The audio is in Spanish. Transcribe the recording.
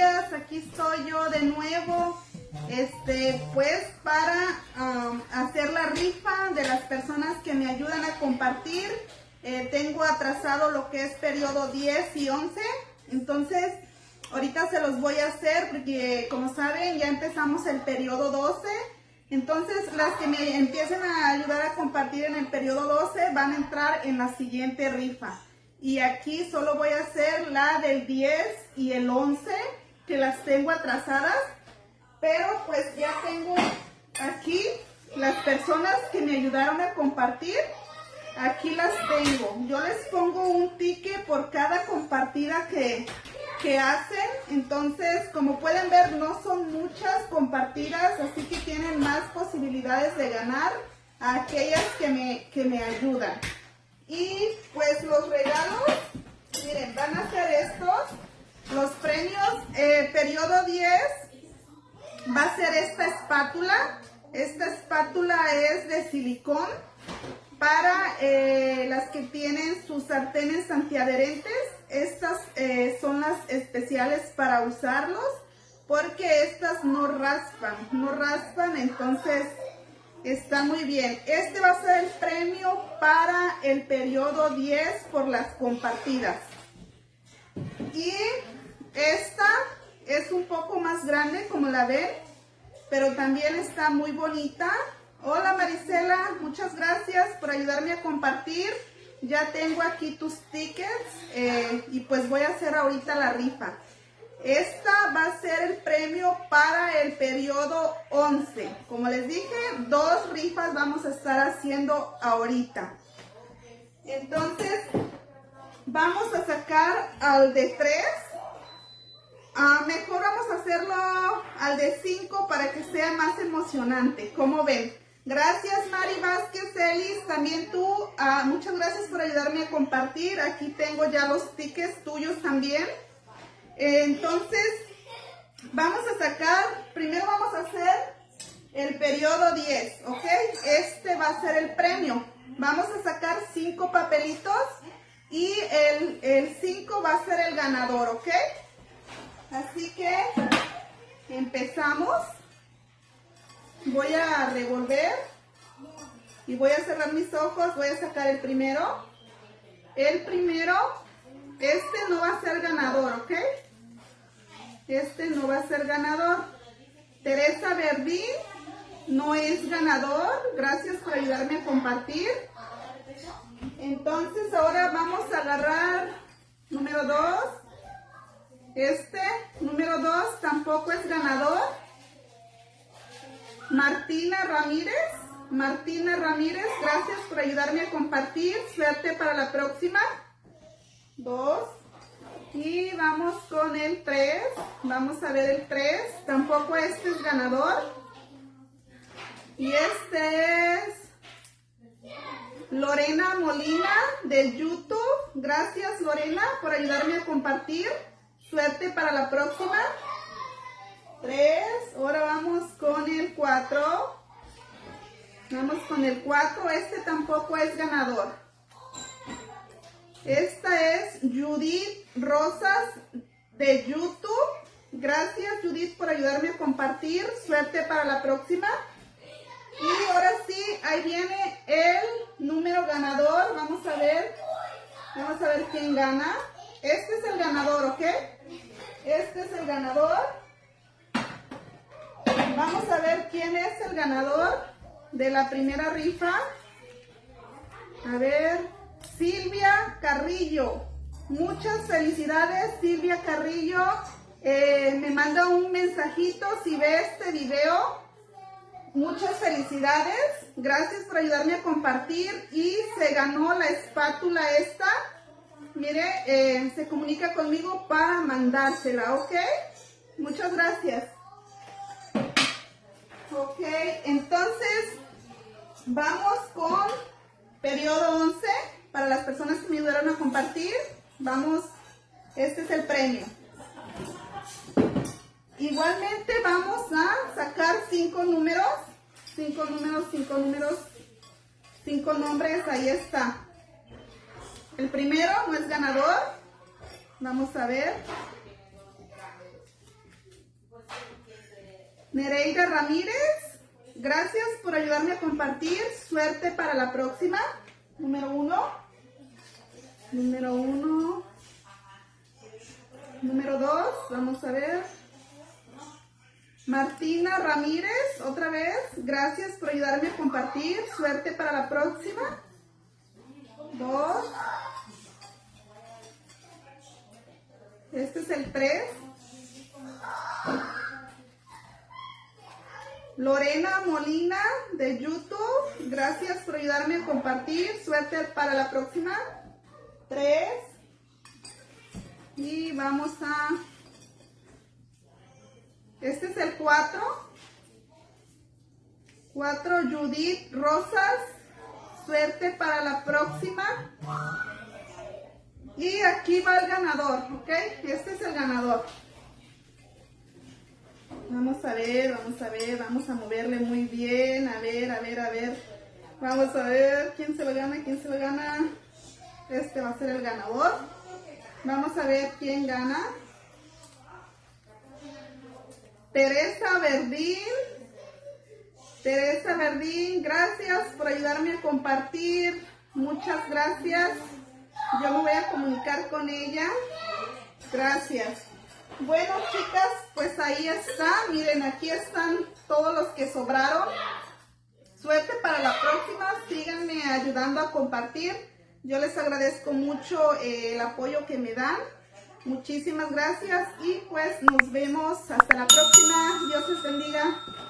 días, aquí estoy yo de nuevo, pues para hacer la rifa de las personas que me ayudan a compartir. Tengo atrasado lo que es periodo 10 y 11, entonces ahorita se los voy a hacer porque como saben ya empezamos el periodo 12. Entonces las que me empiecen a ayudar a compartir en el periodo 12 van a entrar en la siguiente rifa. Y aquí solo voy a hacer la del 10 y el 11, que las tengo atrasadas. Pero pues ya tengo aquí las personas que me ayudaron a compartir. Aquí las tengo. Yo les pongo un ticket por cada compartida que hacen. Entonces, como pueden ver, no son muchas compartidas, así que tienen más posibilidades de ganar a aquellas que me ayudan. Y pues los regalos, miren, van a ser estos, los premios. Periodo 10 va a ser esta espátula. Esta espátula es de silicón para las que tienen sus sartenes antiadherentes. Estas son las especiales para usarlos porque estas no raspan, entonces está muy bien. Este va a ser el premio para el periodo 10 por las compartidas. Y esta es un poco más grande, como la ven, pero también está muy bonita. Hola Marisela, muchas gracias por ayudarme a compartir. Ya tengo aquí tus tickets y pues voy a hacer ahorita la rifa. Esta va a ser el premio para el periodo 11. Como les dije, 2 rifas vamos a estar haciendo ahorita. Entonces, vamos a sacar al de 3. Mejor vamos a hacerlo al de 5 para que sea más emocionante. ¿Cómo ven? Gracias Mari Vázquez, Elis, también tú, muchas gracias por ayudarme a compartir. Aquí tengo ya los tickets tuyos también. Entonces, vamos a sacar, primero vamos a hacer el periodo 10, ¿ok? Este va a ser el premio. Vamos a sacar 5 papelitos y el 5 va a ser el ganador, ¿ok? Así que empezamos. Voy a revolver y voy a cerrar mis ojos. Voy a sacar el primero. El primero, este no va a ser ganador, ¿ok? Este no va a ser ganador. Teresa Verdín no es ganador. Gracias por ayudarme a compartir. Entonces ahora vamos a agarrar número 2. Este, número 2, tampoco es ganador. Martina Ramírez, gracias por ayudarme a compartir. Suerte para la próxima. 2. Y vamos con el 3. Vamos a ver el 3. Tampoco este es ganador. Y este es Lorena Molina de YouTube. Gracias Lorena por ayudarme a compartir. Suerte para la próxima. 3, ahora vamos con el 4. Vamos con el 4, este tampoco es ganador. Esta es Judith Rosas de YouTube. Gracias Judith por ayudarme a compartir. Suerte para la próxima. Y ahora sí, ahí viene el número ganador. Vamos a ver quién gana. Este es el ganador, ¿ok? Este es el ganador. Vamos a ver quién es el ganador de la primera rifa. A ver, Silvia Carrillo. Muchas felicidades, Silvia Carrillo. Me manda un mensajito si ve este video. Muchas felicidades. Gracias por ayudarme a compartir. Y se ganó la espátula esta. Mire, se comunica conmigo para mandársela, ¿ok? Muchas gracias. Ok, entonces vamos con periodo 11. Para las personas que me ayudaron a compartir, vamos, este es el premio. Igualmente vamos a sacar 5 números, 5 nombres, ahí está. El primero no es ganador, vamos a ver. Nereida Ramírez, gracias por ayudarme a compartir. Suerte para la próxima. Número 1. Número 1. Número 2, vamos a ver. Martina Ramírez, otra vez, gracias por ayudarme a compartir. Suerte para la próxima. 2. Este es el 3. Lorena Molina de YouTube, gracias por ayudarme a compartir. Suerte para la próxima. 3. Y vamos a... Este es el 4. 4, Judith Rosas. Suerte para la próxima. Y aquí va el ganador, ¿ok? Este es el ganador. Vamos a ver, vamos a ver, vamos a moverle muy bien. A ver, a ver, a ver. Vamos a ver quién se lo gana, quién se lo gana. Este va a ser el ganador. Vamos a ver quién gana. Teresa Verdín. Teresa Verdín, gracias por ayudarme a compartir. Muchas gracias. Yo me voy a comunicar con ella. Gracias. Bueno, chicas, pues ahí está. Miren, aquí están todos los que sobraron. Suerte para la próxima. Síganme ayudando a compartir. Yo les agradezco mucho el apoyo que me dan. Muchísimas gracias y pues nos vemos hasta la próxima. Dios les bendiga.